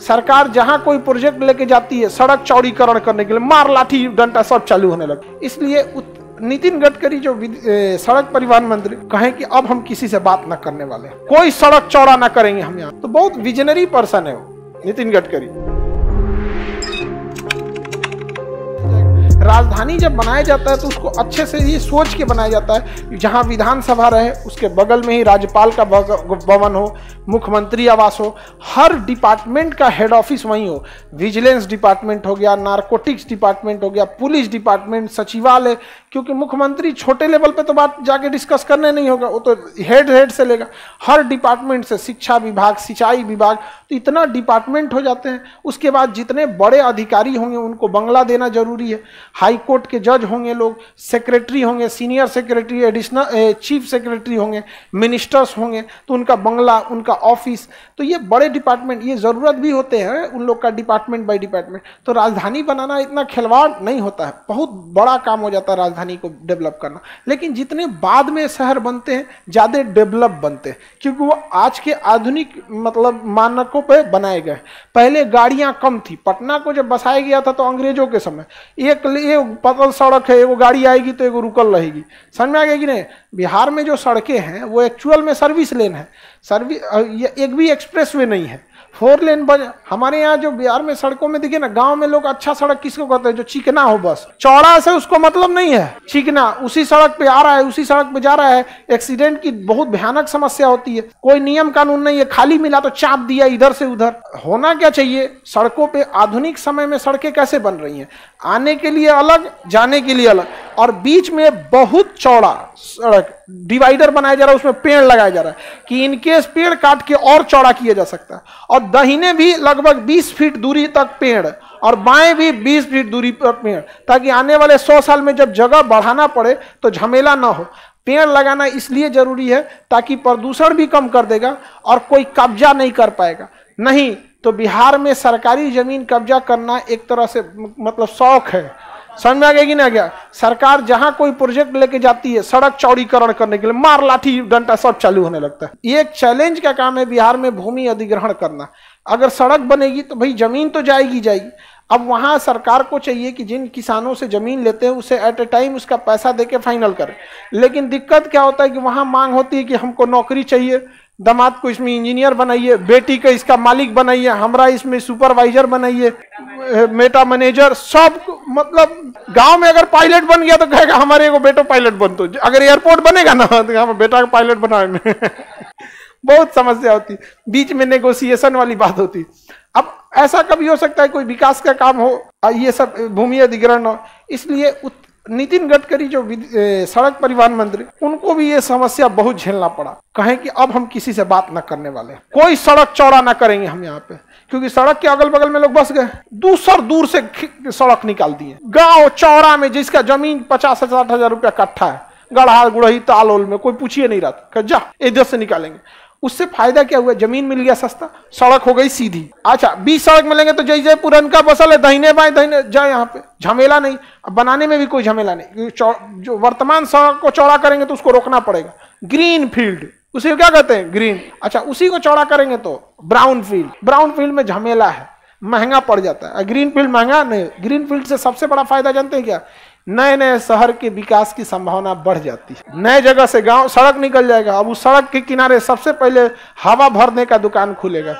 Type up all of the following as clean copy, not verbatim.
सरकार जहां कोई प्रोजेक्ट लेके जाती है सड़क चौड़ीकरण करने के लिए मार लाठी डंडा सब चालू होने लगा। इसलिए नितिन गडकरी जो सड़क परिवहन मंत्री कहें कि अब हम किसी से बात न करने वाले, कोई सड़क चौड़ा ना करेंगे हम यहाँ, तो बहुत विजनरी पर्सन है वो नितिन गडकरी। राजधानी जब बनाया जाता है तो उसको अच्छे से ये सोच के बनाया जाता है जहां विधानसभा रहे उसके बगल में ही राज्यपाल का भवन हो, मुख्यमंत्री आवास हो, हर डिपार्टमेंट का हेड ऑफिस वहीं हो। विजिलेंस डिपार्टमेंट हो गया, नारकोटिक्स डिपार्टमेंट हो गया, पुलिस डिपार्टमेंट, सचिवालय, क्योंकि मुख्यमंत्री छोटे लेवल पे तो बात जाके डिस्कस करने नहीं होगा, वो तो हेड से लेगा, हर डिपार्टमेंट से, शिक्षा विभाग, सिंचाई विभाग, तो इतना डिपार्टमेंट हो जाते हैं। उसके बाद जितने बड़े अधिकारी होंगे उनको बंगला देना जरूरी है। हाई कोर्ट के जज होंगे लोग, सेक्रेटरी होंगे, senior secretary, additional chief secretary होंगे, मिनिस्टर्स होंगे, तो उनका बंगला, उनका ऑफिस, तो ये बड़े डिपार्टमेंट, ये जरूरत भी होते हैं उन लोग का डिपार्टमेंट बाय डिपार्टमेंट। तो राजधानी बनाना इतना खिलवाड़ नहीं होता है, बहुत बड़ा काम हो जाता है राजधानी को डेवलप करना। लेकिन जितने बाद में शहर बनते हैं ज्यादा डेवलप बनते हैं, क्योंकि वो आज के आधुनिक मतलब मानकों पे बनाए गए। पहले गाड़ियां कम थी, पटना को जब बसाया गया था तो अंग्रेजों के समय एक पतल सड़क है, एगो गाड़ी आएगी तो एगो रुकल रहेगी, समझ में आ गया कि नहीं। बिहार में जो सड़कें हैं वो एक्चुअल में सर्विस लेन है, एक भी एक्सप्रेस वे नहीं है, 4 लेन बन। हमारे यहाँ जो बिहार में सड़कों में दिखे ना, गांव में लोग अच्छा सड़क किसको कहते हैं, जो चिकना हो, बस चौड़ा से उसको मतलब नहीं है, चिकना, उसी सड़क पे आ रहा है, उसी सड़क पे जा रहा है। एक्सीडेंट की बहुत भयानक समस्या होती है, कोई नियम कानून नहीं है, खाली मिला तो चाप दिया इधर से उधर। होना क्या चाहिए सड़कों पे, आधुनिक समय में सड़कें कैसे बन रही हैं, आने के लिए अलग, जाने के लिए अलग, और बीच में बहुत चौड़ा सड़क डिवाइडर बनाया जा रहा है, उसमें पेड़ लगाया जा रहा है कि इनकेस पेड़ काट के और चौड़ा किया जा सकता है। और दाहिने भी लगभग 20 फीट दूरी तक पेड़ और बाएं भी 20 फीट दूरी पर पेड़, ताकि आने वाले 100 साल में जब जगह बढ़ाना पड़े तो झमेला ना हो। पेड़ लगाना इसलिए जरूरी है ताकि प्रदूषण भी कम कर देगा और कोई कब्जा नहीं कर पाएगा। नहीं तो बिहार में सरकारी जमीन कब्जा करना एक तरह से मतलब शौक है, समझ में आ गया कि ना गया। सरकार जहां कोई प्रोजेक्ट लेके जाती है सड़क चौड़ीकरण करने के लिए मार लाठी डंडा सब चालू होने लगता है। ये एक चैलेंज का काम है बिहार में भूमि अधिग्रहण करना। अगर सड़क बनेगी तो भाई जमीन तो जाएगी। अब वहां सरकार को चाहिए कि जिन किसानों से जमीन लेते हैं उसे एट ए टाइम उसका पैसा देके फाइनल करें। लेकिन दिक्कत क्या होता है कि वहां मांग होती है कि हमको नौकरी चाहिए, दामाद को इसमें इंजीनियर बनाइए, बेटी को इसका मालिक बनाइए, हमरा इसमें सुपरवाइजर बनाइए, मेटा मैनेजर, सब मतलब गांव में अगर पायलट बन गया तो कहेगा हमारे को बेटो पायलट बन दो, अगर एयरपोर्ट बनेगा ना तो हम बेटा का पायलट बनाए बहुत समस्या होती, बीच में नेगोशिएशन वाली बात होती। अब ऐसा कभी हो सकता है कोई विकास का काम हो, ये सब भूमि अधिग्रहण हो, इसलिए नितिन गडकरी जो सड़क परिवहन मंत्री, उनको भी ये समस्या बहुत झेलना पड़ा। कहें कि अब हम किसी से बात न करने वाले, कोई सड़क चौड़ा ना करेंगे हम यहाँ पे, क्योंकि सड़क के अगल बगल में लोग बस गए, दूर से सड़क निकाल दिए। गांव चौड़ा में जिसका जमीन 50-60 हजार रुपया कट्ठा है, गढ़ा गुड़ही तालोल में, कोई पूछिए नहीं रहा था, जा इधर से निकालेंगे। उससे फायदा क्या हुआ, जमीन मिल गया सस्ता, सड़क हो गई सीधी। अच्छा 20 सड़क मिलेंगे तो जैसे पुरनका बसल है दाहिने बाएं दाहिने जाए, यहाँ पे झमेला नहीं, अब बनाने में भी कोई झमेला नहीं। जो वर्तमान सड़क को चौड़ा करेंगे तो उसको रोकना पड़ेगा, ग्रीन फील्ड, उसी को क्या कहते हैं ग्रीन। अच्छा उसी को चौड़ा करेंगे तो ब्राउन फील्ड में झमेला है, महंगा पड़ जाता है। ग्रीन फील्ड महंगा नहीं, ग्रीन फील्ड से सबसे बड़ा फायदा जानते हैं क्या, नए शहर के विकास की संभावना बढ़ जाती है। नए जगह से गांव सड़क निकल जाएगा, अब उस सड़क के किनारे सबसे पहले हवा भरने का दुकान खुलेगा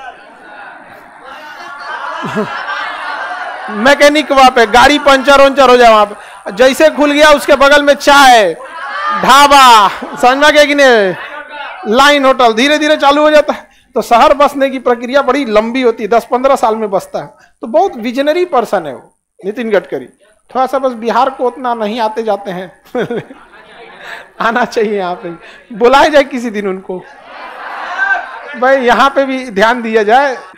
मैकेनिक वहां पे, गाड़ी पंचर हो जाए वहां पे, जैसे खुल गया उसके बगल में चाय ढाबा, समझ में गया कि नहीं, लाइन होटल धीरे धीरे चालू हो जाता है। तो शहर बसने की प्रक्रिया बड़ी लंबी होती है, 10-15 साल में बसता है। तो बहुत विजनरी पर्सन है वो नितिन गडकरी। थोड़ा सा बस बिहार को उतना नहीं आते जाते हैं आना चाहिए, यहाँ पे बुलाया जाए किसी दिन उनको, भाई यहाँ पे भी ध्यान दिया जाए।